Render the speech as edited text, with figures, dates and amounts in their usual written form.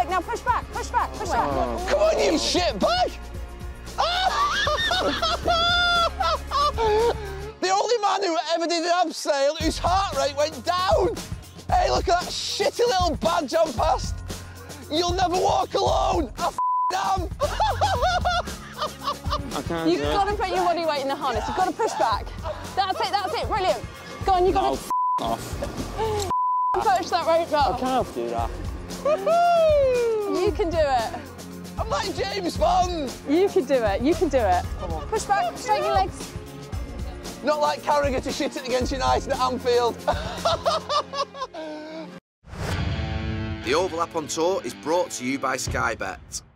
back. Now push back, push back, push back. Come on, you shit bag! The only man who ever did an abseil whose heart rate went down. Hey, look at that shitty little badge on past. You'll never walk alone. I am. I can't. You've got to put your body weight in the harness. You've got to push back. That's it, brilliant. Go on, you've got to Off. push that rope up. I can't do that. You can do it. I'm like James Bond. You can do it, you can do it. Come on. Push back, straighten your legs. Not like Carragher to shit it against United at Anfield. The Overlap on Tour is brought to you by Sky Bet.